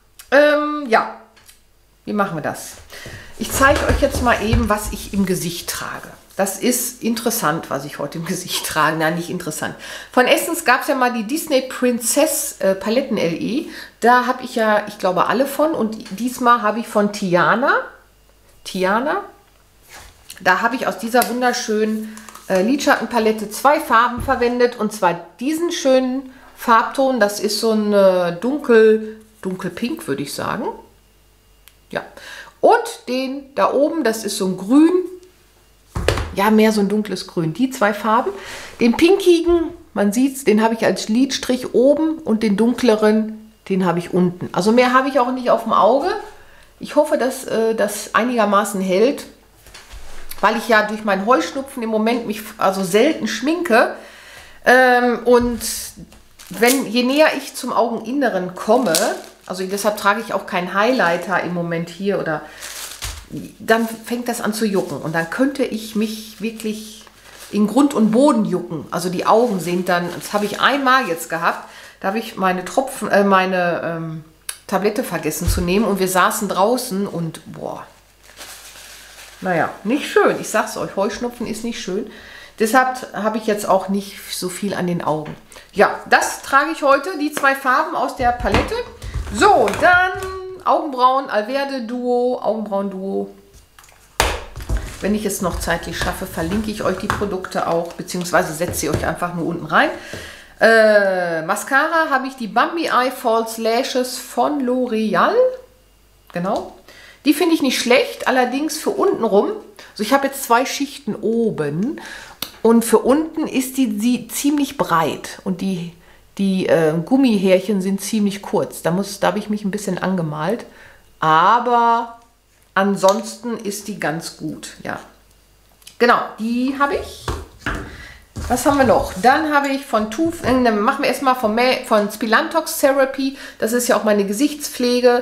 ja, wie machen wir das? Ich zeige euch jetzt mal eben, was ich im Gesicht trage. Das ist interessant, was ich heute im Gesicht trage. Nein, nicht interessant. Von Essence gab es ja mal die Disney Princess Paletten LE. Da habe ich ja, ich glaube, alle von. Und diesmal habe ich von Tiana. Da habe ich aus dieser wunderschönen Lidschattenpalette 2 Farben verwendet. Und zwar diesen schönen Farbton. Das ist so ein dunkelpink, würde ich sagen. Ja, und den da oben, das ist so ein Grün, ja, mehr so ein dunkles Grün, die 2 Farben. Den pinkigen, man sieht es, den habe ich als Lidstrich oben und den dunkleren, den habe ich unten. Also mehr habe ich auch nicht auf dem Auge. Ich hoffe, dass das einigermaßen hält, weil ich ja durch meinen Heuschnupfen im Moment mich also selten schminke. Und je näher ich zum Augeninneren komme, also deshalb trage ich auch keinen Highlighter im Moment hier oder dann fängt das an zu jucken und dann könnte ich mich wirklich in Grund und Boden jucken. Also die Augen sind dann, das habe ich einmal jetzt gehabt, da habe ich meine Tablette vergessen zu nehmen und wir saßen draußen und boah, naja, nicht schön. Ich sag's euch, Heuschnupfen ist nicht schön. Deshalb habe ich jetzt auch nicht so viel an den Augen. Ja, das trage ich heute, die 2 Farben aus der Palette. So, dann Augenbrauen, Alverde Duo, Augenbrauen-Duo. Wenn ich es noch zeitlich schaffe, verlinke ich euch die Produkte auch, beziehungsweise setze sie euch einfach nur unten rein. Mascara habe ich die Bambi Eye False Lashes von L'Oreal. Genau. Die finde ich nicht schlecht, allerdings für unten rum. Also ich habe jetzt 2 Schichten oben und für unten ist die ziemlich breit und die Gummihärchen sind ziemlich kurz. Da habe ich mich ein bisschen angemalt. Aber ansonsten ist die ganz gut. Ja, genau, die habe ich. Was haben wir noch? Dann habe ich von machen wir erstmal von Spilantox Therapy. Das ist ja auch meine Gesichtspflege.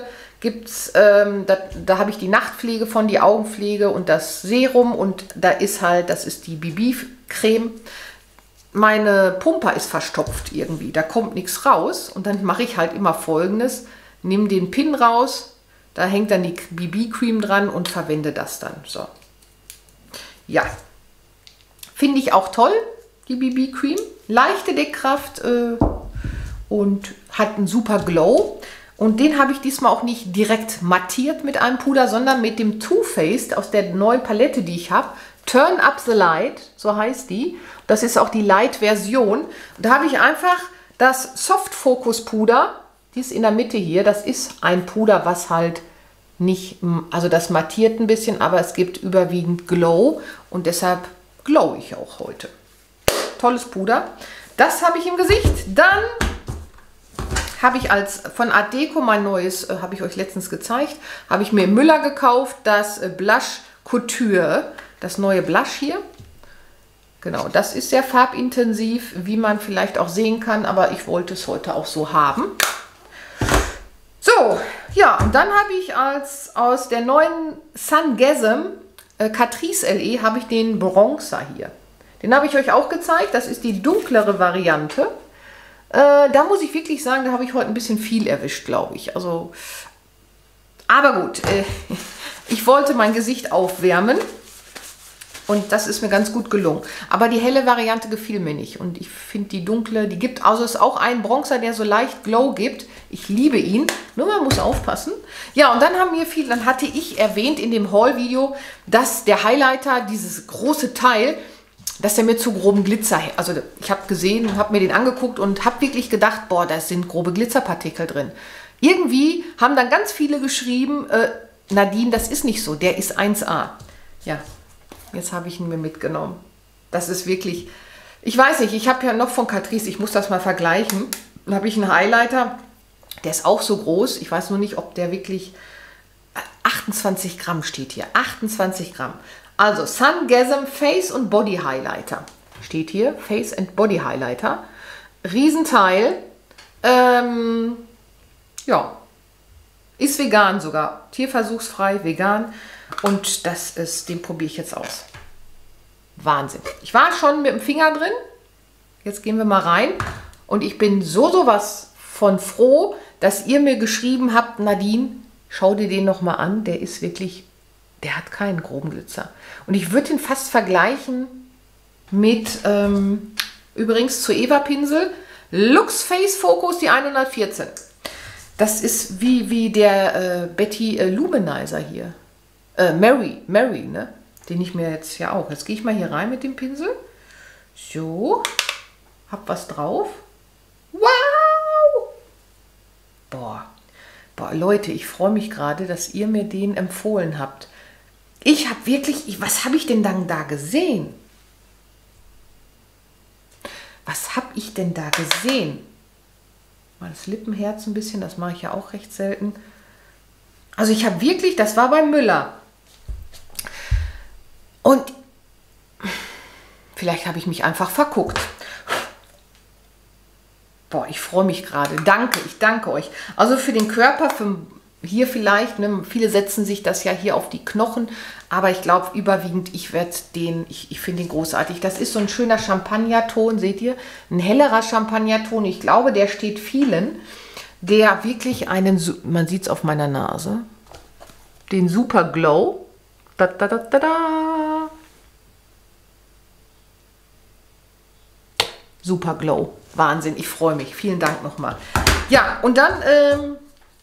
Da habe ich die Nachtpflege von, die Augenpflege und das Serum. Und da ist halt, das ist die BB-Creme. Meine Pumper ist verstopft irgendwie, da kommt nichts raus und dann mache ich halt immer Folgendes, nehme den Pin raus, da hängt dann die BB-Cream dran und verwende das dann. So. Ja, finde ich auch toll, die BB-Cream, leichte Deckkraft und hat einen super Glow und den habe ich diesmal auch nicht direkt mattiert mit einem Puder, sondern mit dem Too Faced aus der neuen Palette, die ich habe, Turn Up the Light, so heißt die. Das ist auch die Light-Version. Da habe ich einfach das Soft Focus Puder, die ist in der Mitte hier. Das ist ein Puder, was halt nicht, also das mattiert ein bisschen, aber es gibt überwiegend Glow und deshalb glow ich auch heute. Tolles Puder. Das habe ich im Gesicht. Dann habe ich von Art Deco mein neues, habe ich euch letztens gezeigt, habe ich mir im Müller gekauft, das Blush Couture, das neue Blush hier. Genau, das ist sehr farbintensiv, wie man vielleicht auch sehen kann, aber ich wollte es heute auch so haben. So, ja, und dann habe ich aus der neuen Sungasm Catrice LE habe ich den Bronzer hier. Den habe ich euch auch gezeigt, das ist die dunklere Variante. Da muss ich wirklich sagen, da habe ich heute ein bisschen viel erwischt, glaube ich. Also, aber gut, ich wollte mein Gesicht aufwärmen und das ist mir ganz gut gelungen. Aber die helle Variante gefiel mir nicht und ich finde die dunkle, die gibt, also ist auch ein Bronzer, der so leicht Glow gibt. Ich liebe ihn, nur man muss aufpassen. Ja, und dann dann hatte ich erwähnt in dem Haul-Video, dass der Highlighter, dieses große Teil, dass der mir zu groben Glitzer, also ich habe gesehen und habe mir den angeguckt und habe wirklich gedacht, boah, da sind grobe Glitzerpartikel drin. Irgendwie haben dann ganz viele geschrieben, Nadine, das ist nicht so, der ist 1A. Ja, jetzt habe ich ihn mir mitgenommen. Das ist wirklich, ich weiß nicht, ich habe ja noch von Catrice, ich muss das mal vergleichen. Dann habe ich einen Highlighter, der ist auch so groß, ich weiß nur nicht, ob der wirklich, 28 Gramm steht hier, 28 Gramm. Also Sungasm Face und Body Highlighter. Steht hier, Face and Body Highlighter. Riesenteil. Ja, ist vegan sogar. Tierversuchsfrei, vegan. Und den probiere ich jetzt aus. Wahnsinn. Ich war schon mit dem Finger drin. Jetzt gehen wir mal rein. Und ich bin sowas von froh, dass ihr mir geschrieben habt, Nadine, schau dir den nochmal an. Der ist wirklich... Der hat keinen groben Glitzer. Und ich würde ihn fast vergleichen mit, übrigens zu Eva Pinsel, Lux Face Focus, die 114. Das ist wie der Betty Luminizer hier. Mary, ne? Den ich mir jetzt ja auch. Jetzt gehe ich mal hier rein mit dem Pinsel. So. Hab was drauf. Wow! Boah, Leute, ich freue mich gerade, dass ihr mir den empfohlen habt. Ich habe wirklich, was habe ich denn dann da gesehen? Was habe ich denn da gesehen? Mal das Lippenherz ein bisschen, das mache ich ja auch recht selten. Also ich habe wirklich, das war beim Müller. Und vielleicht habe ich mich einfach verguckt. Boah, ich freue mich gerade. Danke, ich danke euch. Also für den Körper, hier vielleicht, ne, viele setzen sich das ja hier auf die Knochen, aber ich glaube überwiegend, ich finde den großartig. Das ist so ein schöner Champagnerton, seht ihr? Ein hellerer Champagnerton. Ich glaube, der steht vielen, der wirklich man sieht es auf meiner Nase, den Super Glow. Da, da, da, da, da. Super Glow. Wahnsinn, ich freue mich. Vielen Dank nochmal. Ja, und dann...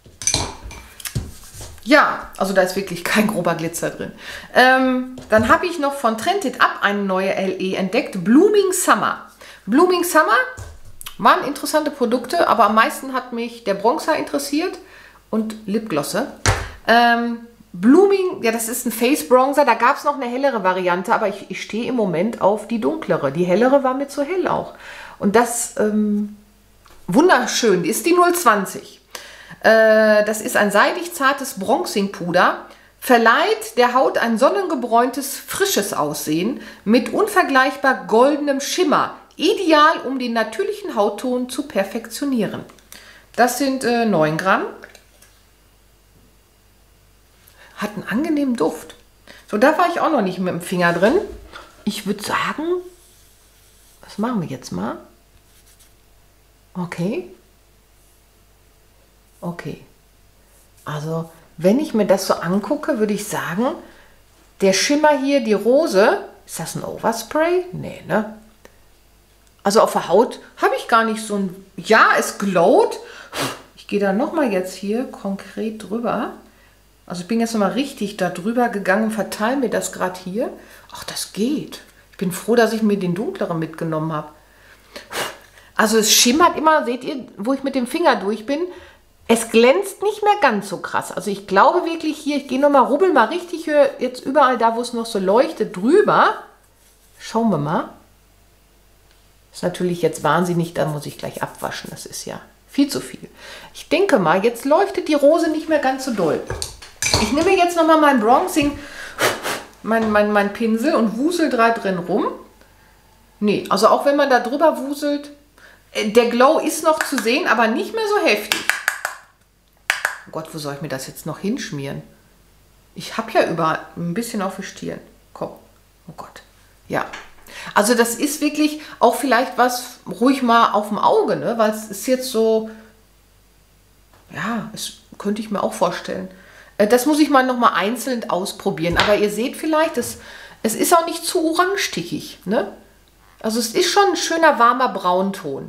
ja, also da ist wirklich kein grober Glitzer drin. Dann habe ich noch von Trend It Up eine neue LE entdeckt. Blooming Summer. Blooming Summer waren interessante Produkte, aber am meisten hat mich der Bronzer interessiert und Lipglosse. Blooming, ja, das ist ein Face Bronzer. Da gab es noch eine hellere Variante, aber ich stehe im Moment auf die dunklere. Die hellere war mir zu hell auch. Und das, wunderschön, ist die 020. Das ist ein seidig zartes Bronzing-Puder, verleiht der Haut ein sonnengebräuntes, frisches Aussehen mit unvergleichbar goldenem Schimmer. Ideal, um den natürlichen Hautton zu perfektionieren. Das sind 9 Gramm. Hat einen angenehmen Duft. So, da war ich auch noch nicht mit dem Finger drin. Ich würde sagen, was machen wir jetzt mal? Okay. Okay, also wenn ich mir das so angucke, würde ich sagen, der Schimmer hier, die Rose, ist das ein Overspray? Nee, ne? Also auf der Haut habe ich gar nicht so ein, ja, es glowt. Ich gehe da nochmal jetzt hier konkret drüber. Also ich bin jetzt nochmal richtig da drüber gegangen, verteile mir das gerade hier. Ach, das geht. Ich bin froh, dass ich mir den dunkleren mitgenommen habe. Also es schimmert immer, seht ihr, wo ich mit dem Finger durch bin, Es glänzt nicht mehr ganz so krass. Also ich glaube wirklich hier, ich gehe nochmal, rubbel mal richtig hier jetzt überall da, wo es noch so leuchtet, drüber. Schauen wir mal. Ist natürlich jetzt wahnsinnig, da muss ich gleich abwaschen. Das ist ja viel zu viel. Ich denke mal, jetzt leuchtet die Rose nicht mehr ganz so doll. Ich nehme jetzt nochmal mein Bronzing, mein Pinsel und wusel da drin rum. Nee, also auch wenn man da drüber wuselt, der Glow ist noch zu sehen, aber nicht mehr so heftig. Oh Gott, wo soll ich mir das jetzt noch hinschmieren? Ich habe ja überall ein bisschen auf die Stirn. Komm, oh Gott. Ja, also das ist wirklich auch vielleicht was ruhig mal auf dem Auge, ne? Weil es ist jetzt so, ja, das könnte ich mir auch vorstellen. Das muss ich mal nochmal einzeln ausprobieren. Aber ihr seht vielleicht, es ist auch nicht zu orangestickig, ne? Also es ist schon ein schöner, warmer Braunton.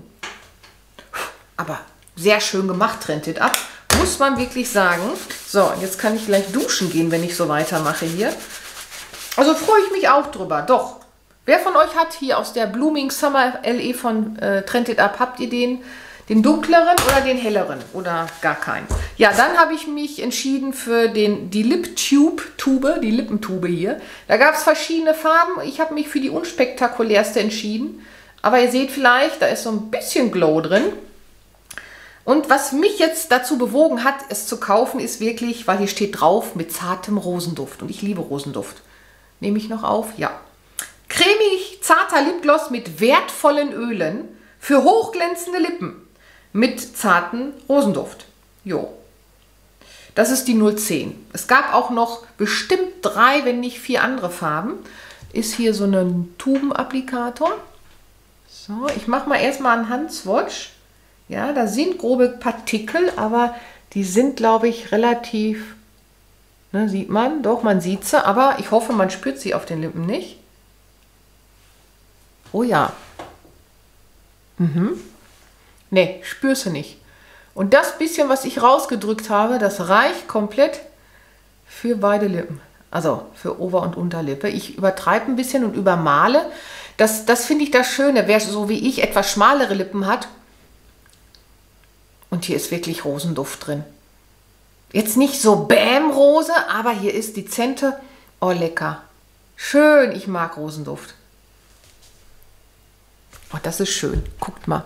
Aber sehr schön gemacht, Trend It Up. Muss man wirklich sagen. So, jetzt kann ich gleich duschen gehen, wenn ich so weitermache hier. Also freue ich mich auch drüber. Doch. Wer von euch hat hier aus der Blooming Summer LE von Trend It Up, habt ihr den dunkleren oder den helleren? Oder gar keinen? Ja, dann habe ich mich entschieden für die Lip-Tube, die Lippentube hier. Da gab es verschiedene Farben. Ich habe mich für die unspektakulärste entschieden. Aber ihr seht vielleicht, da ist so ein bisschen Glow drin. Und was mich jetzt dazu bewogen hat, es zu kaufen, ist wirklich, weil hier steht drauf, mit zartem Rosenduft. Und ich liebe Rosenduft. Nehme ich noch auf? Ja. Cremig, zarter Lipgloss mit wertvollen Ölen für hochglänzende Lippen. Mit zartem Rosenduft. Jo. Das ist die 010. Es gab auch noch bestimmt 3, wenn nicht 4 andere Farben. Ist hier so ein Tubenapplikator. So, ich mache mal erstmal einen Handswatch. Ja, da sind grobe Partikel, aber die sind, glaube ich, relativ, ne, sieht man, doch, man sieht sie, aber ich hoffe, man spürt sie auf den Lippen nicht. Oh ja. Ne, spür sie nicht. Und das bisschen, was ich rausgedrückt habe, das reicht komplett für beide Lippen. Also für Ober- und Unterlippe. Ich übertreibe ein bisschen und übermale. Das finde ich das Schöne. Wer so wie ich etwas schmalere Lippen hat, und hier ist wirklich Rosenduft drin. Jetzt nicht so Bäm-Rose, aber hier ist dezente. Oh, lecker. Schön, ich mag Rosenduft. Oh, das ist schön. Guckt mal.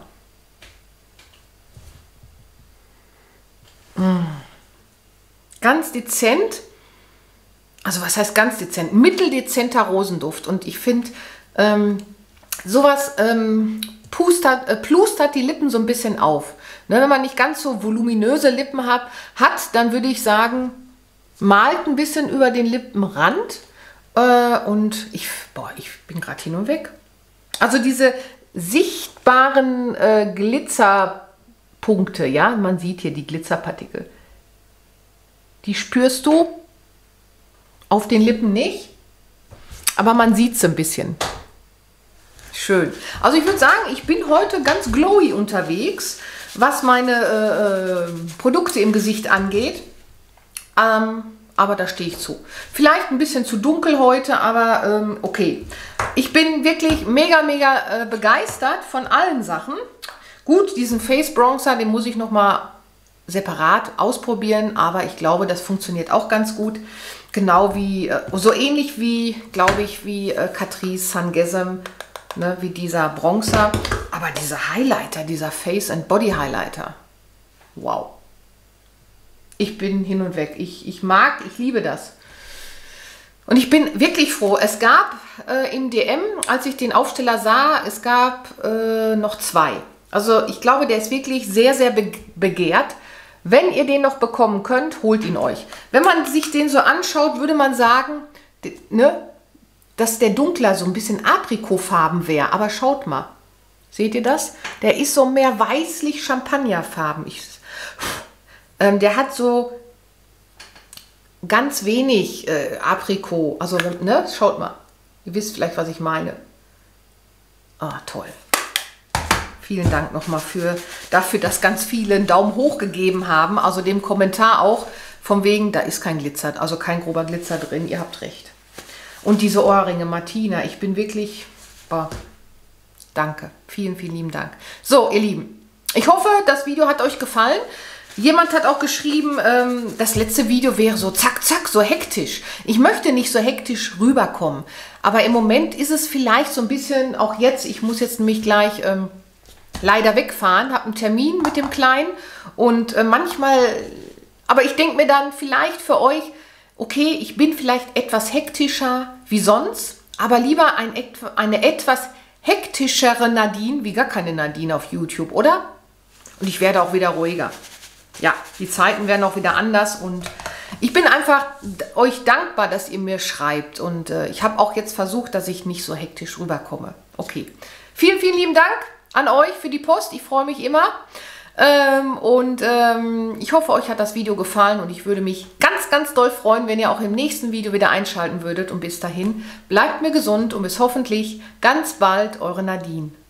Ganz dezent. Also was heißt ganz dezent? Mitteldezenter Rosenduft. Und ich finde, sowas plustert die Lippen so ein bisschen auf. Ne, wenn man nicht ganz so voluminöse Lippen hat, dann würde ich sagen, malt ein bisschen über den Lippenrand. Und ich bin gerade hin und weg. Also diese sichtbaren Glitzerpunkte, ja, man sieht hier die Glitzerpartikel. Die spürst du auf den Lippen nicht, aber man sieht es ein bisschen. Schön. Also ich würde sagen, ich bin heute ganz glowy unterwegs, was meine Produkte im Gesicht angeht. Aber da stehe ich zu. Vielleicht ein bisschen zu dunkel heute, aber okay. Ich bin wirklich mega, mega begeistert von allen Sachen. Gut, diesen Face Bronzer, den muss ich nochmal separat ausprobieren, aber ich glaube, das funktioniert auch ganz gut. Genau wie, so ähnlich wie, glaube ich, wie Catrice Sangesem, ne, wie dieser Bronzer. Aber dieser Highlighter, dieser Face and Body Highlighter, wow. Ich bin hin und weg. Ich liebe das. Und ich bin wirklich froh. Es gab im DM, als ich den Aufsteller sah, es gab noch 2. Also ich glaube, der ist wirklich sehr, sehr begehrt. Wenn ihr den noch bekommen könnt, holt ihn euch. Wenn man sich den so anschaut, würde man sagen, ne, dass der dunkler so ein bisschen Aprikotfarben wäre. Aber schaut mal. Seht ihr das? Der ist so mehr weißlich-Champagnerfarben. Der hat so ganz wenig Aprikot. Also, ne, schaut mal. Ihr wisst vielleicht, was ich meine. Ah, toll. Vielen Dank nochmal dafür, dass ganz viele einen Daumen hoch gegeben haben. Also dem Kommentar auch, von wegen, da ist kein Glitzer, also kein grober Glitzer drin. Ihr habt recht. Und diese Ohrringe, Martina, ich bin wirklich, boah, danke. Vielen, vielen lieben Dank. So, ihr Lieben, ich hoffe, das Video hat euch gefallen. Jemand hat auch geschrieben, das letzte Video wäre so zack, zack, so hektisch. Ich möchte nicht so hektisch rüberkommen. Aber im Moment ist es vielleicht so ein bisschen, auch jetzt, ich muss jetzt nämlich gleich leider wegfahren, habe einen Termin mit dem Kleinen. Und manchmal, aber ich denke mir dann vielleicht für euch, okay, ich bin vielleicht etwas hektischer wie sonst, aber lieber eine etwas hektischere Nadine, wie gar keine Nadine auf YouTube, oder? Und ich werde auch wieder ruhiger. Ja, die Zeiten werden auch wieder anders und ich bin einfach euch dankbar, dass ihr mir schreibt und ich habe auch jetzt versucht, dass ich nicht so hektisch rüberkomme. Okay, vielen, vielen lieben Dank an euch für die Post. Ich freue mich immer ich hoffe, euch hat das Video gefallen und ich würde mich ganz, ganz doll freuen, wenn ihr auch im nächsten Video wieder einschalten würdet und bis dahin bleibt mir gesund und bis hoffentlich ganz bald, eure Nadine.